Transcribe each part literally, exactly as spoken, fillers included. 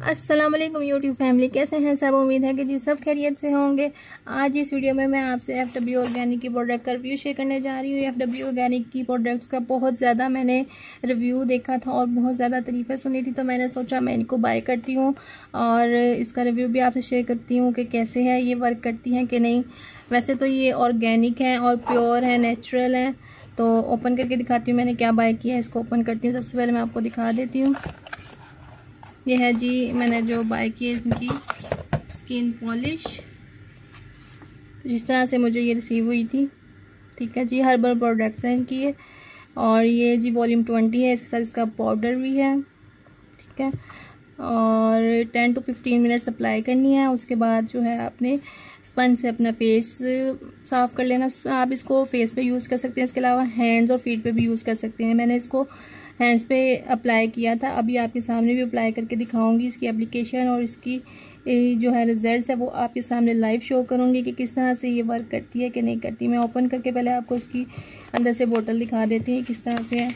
अस्सलाम वालेकुम YouTube family, कैसे हैं सब। उम्मीद है कि जी सब खैरियत से होंगे। आज इस वीडियो में मैं आपसे एफ डब्ल्यू ऑर्गेनिक की प्रोडक्ट का रिव्यू शेयर करने जा रही हूँ। एफ डब्ल्यू ऑर्गेनिक की प्रोडक्ट्स का बहुत ज़्यादा मैंने रिव्यू देखा था और बहुत ज़्यादा तारीफ़ें सुनी थी, तो मैंने सोचा मैं इनको बाय करती हूँ और इसका रिव्यू भी आपसे शेयर करती हूँ कि कैसे है, ये वर्क करती हैं कि नहीं। वैसे तो ये ऑर्गेनिक है और प्योर है, नेचुरल है। तो ओपन करके दिखाती हूँ मैंने क्या बाय किया है। इसको ओपन करती हूँ। सबसे पहले मैं आपको दिखा देती हूँ। ये है जी मैंने जो बाय की है इनकी स्किन पॉलिश, जिस तरह से मुझे ये रिसीव हुई थी। ठीक है जी, हर्बल प्रोडक्ट्स हैं इनकी ये। और ये जी वॉल्यूम ट्वेंटी है, इसके साथ इसका पाउडर भी है। ठीक है, और ten to fifteen minutes apply करनी है। उसके बाद जो है आपने स्पंज से अपना फेस साफ़ कर लेना। आप इसको फेस पे यूज़ कर सकते हैं, इसके अलावा हैंड्स और फीट पे भी यूज़ कर सकते हैं। मैंने इसको हैंड्स पे अप्लाई किया था, अभी आपके सामने भी अप्लाई करके दिखाऊंगी। इसकी एप्लीकेशन और इसकी जो है रिजल्ट्स है वो आपके सामने लाइव शो करूंगी कि किस तरह से ये वर्क करती है कि नहीं करती। मैं ओपन करके पहले आपको इसकी अंदर से बोतल दिखा देती हूँ किस तरह से है।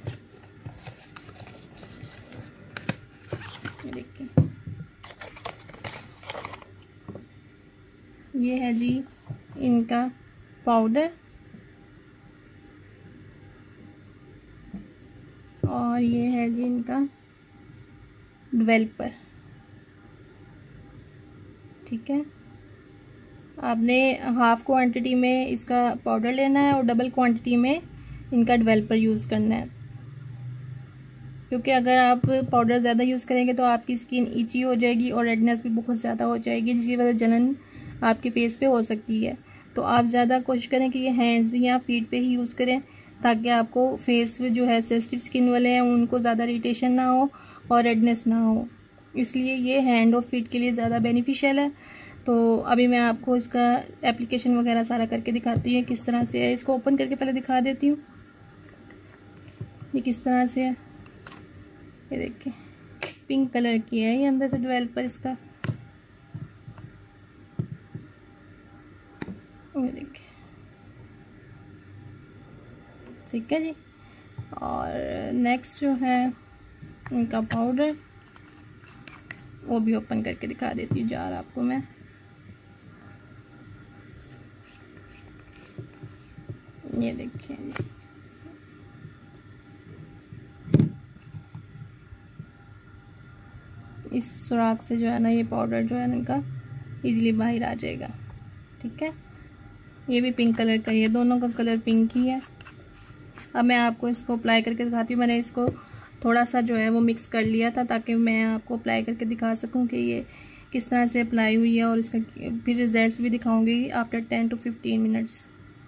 देखिए, ये है जी इनका पाउडर और ये है जी इनका डेवलपर। ठीक है, आपने हाफ क्वांटिटी में इसका पाउडर लेना है और डबल क्वांटिटी में इनका डेवलपर यूज़ करना है, क्योंकि अगर आप पाउडर ज़्यादा यूज़ करेंगे तो आपकी स्किन इची हो जाएगी और रेडनेस भी बहुत ज़्यादा हो जाएगी, जिसकी वजह से जलन आपके फेस पे हो सकती है। तो आप ज़्यादा कोशिश करें कि ये हैंड्स या फीट पे ही यूज़ करें, ताकि आपको फेस पे जो है सेंसिटिव स्किन वाले हैं उनको ज़्यादा इरिटेशन ना हो और रेडनेस ना हो। इसलिए ये हैंड और फीट के लिए ज़्यादा बेनिफिशियल है। तो अभी मैं आपको इसका एप्लीकेशन वगैरह सारा करके दिखाती हूँ किस तरह से है। इसको ओपन करके पहले दिखा देती हूँ ये किस तरह से है। ये देखिए, पिंक कलर की है ये अंदर से डेवलपर इसका। ये देखिए, ठीक है जी। और नेक्स्ट जो है इनका पाउडर, वो भी ओपन करके दिखा देती हूँ जार आपको मैं। ये देखिए, इस सुराख से जो है ना ये पाउडर जो है इनका इजीली बाहर आ जाएगा। ठीक है, ये भी पिंक कलर का, ये दोनों का कलर पिंक ही है। अब मैं आपको इसको अप्लाई करके दिखाती हूँ। मैंने इसको थोड़ा सा जो है वो मिक्स कर लिया था ताकि मैं आपको अप्लाई करके दिखा सकूँ कि ये किस तरह से अप्लाई हुई है, और इसका फिर रिजल्ट्स भी दिखाऊंगी after ten to fifteen minutes.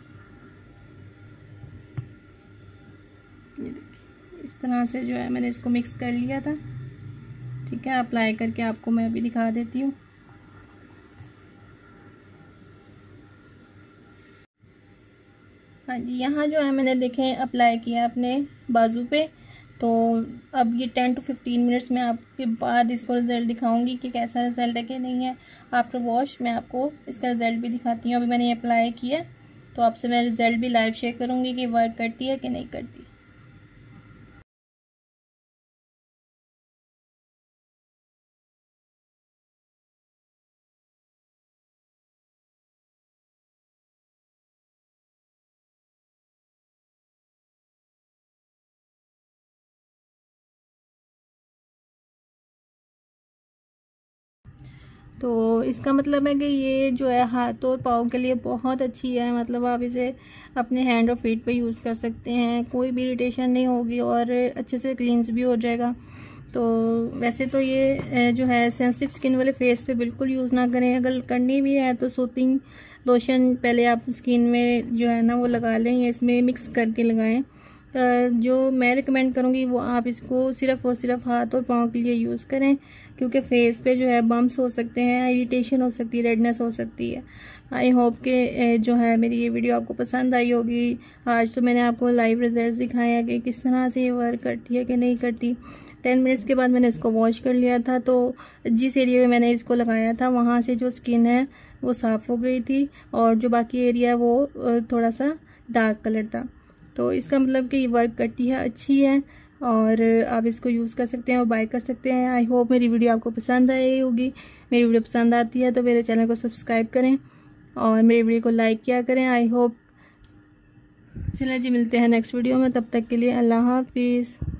ये देखिए, इस तरह से जो है मैंने इसको मिक्स कर लिया था। ठीक है, अप्लाई करके आपको मैं अभी दिखा देती हूँ। हाँ जी, यहाँ जो है मैंने देखें अप्लाई किया अपने बाजू पे। तो अब ये टेन टू फिफ्टीन मिनट्स में आपके बाद इसको रिज़ल्ट दिखाऊंगी कि कैसा रिज़ल्ट है कि नहीं है। आफ्टर वॉश मैं आपको इसका रिज़ल्ट भी दिखाती हूँ। अभी मैंने ये अप्लाई किया तो आपसे मैं रिज़ल्ट भी लाइव शेयर करूँगी कि वर्क करती है कि नहीं करती। तो इसका मतलब है कि ये जो है हाथ और पाँव के लिए बहुत अच्छी है। मतलब आप इसे अपने हैंड और फीट पे यूज़ कर सकते हैं, कोई भी इरिटेशन नहीं होगी और अच्छे से क्लींस भी हो जाएगा। तो वैसे तो ये जो है सेंसिटिव स्किन वाले फेस पे बिल्कुल यूज़ ना करें। अगर करनी भी है तो सूथिंग लोशन पहले आप स्किन में जो है ना वो लगा लें, या इसमें मिक्स करके लगाएं। जो मैं रिकमेंड करूँगी वो आप इसको सिर्फ़ और सिर्फ हाथ और पाँव के लिए यूज़ करें, क्योंकि फेस पे जो है बम्प्स हो सकते हैं, इरिटेशन हो सकती है, रेडनेस हो सकती है। आई होप कि जो है मेरी ये वीडियो आपको पसंद आई होगी। आज तो मैंने आपको लाइव रिजल्ट्स दिखाए हैं कि किस तरह से ये वर्क करती है कि नहीं करती। टेन मिनट्स के बाद मैंने इसको वॉश कर लिया था, तो जिस एरिया में मैंने इसको लगाया था वहाँ से जो स्किन है वो साफ़ हो गई थी, और जो बाकी एरिया वो थोड़ा सा डार्क कलर था। तो इसका मतलब कि ये वर्क करती है, अच्छी है और आप इसको यूज़ कर सकते हैं और बाय कर सकते हैं। आई होप मेरी वीडियो आपको पसंद आई होगी। मेरी वीडियो पसंद आती है तो मेरे चैनल को सब्सक्राइब करें और मेरी वीडियो को लाइक किया करें। I hope. चलिए जी, मिलते हैं नेक्स्ट वीडियो में, तब तक के लिए अल्लाह हाफिज़।